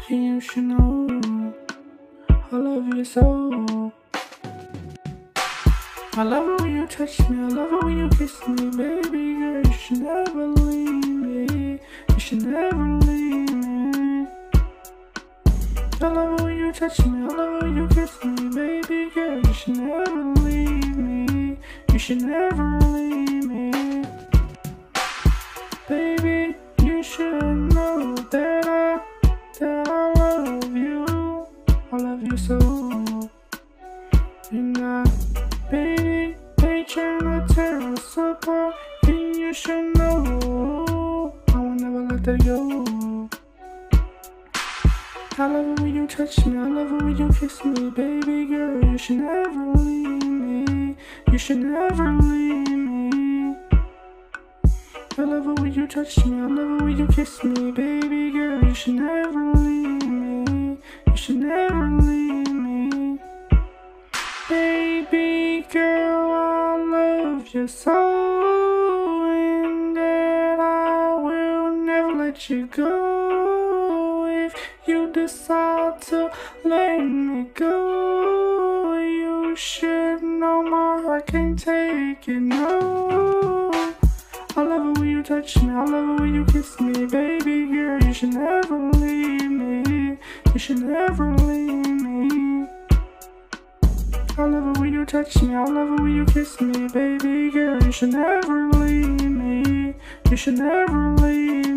And you should know I love you so. I love it when you touch me, I love it when you kiss me, baby girl. You should never leave me, you should never leave me. I love it when you touch me, I love it when you kiss me, baby girl. You should never leave me, you should never leave me. Baby, you should know that I love you. I love you so. And baby, they tryna tear us apart, and you should know I will never let that go. I love it when you touch me, I love it when you kiss me, baby girl. You should never leave me, you should never leave me. I love it when you touch me, I love it when you kiss me, baby girl. You should never leave me, you should never leave me. Baby girl, I love you so, and that I will never let you go. If you decide to let me go, you should know my heart can't take it, no. I love it when you touch me, I love it when you kiss me, baby girl. You should never leave me, you should never leave me. I love it when you touch me, I love it when you kiss me, baby girl. You should never leave me, you should never leave me.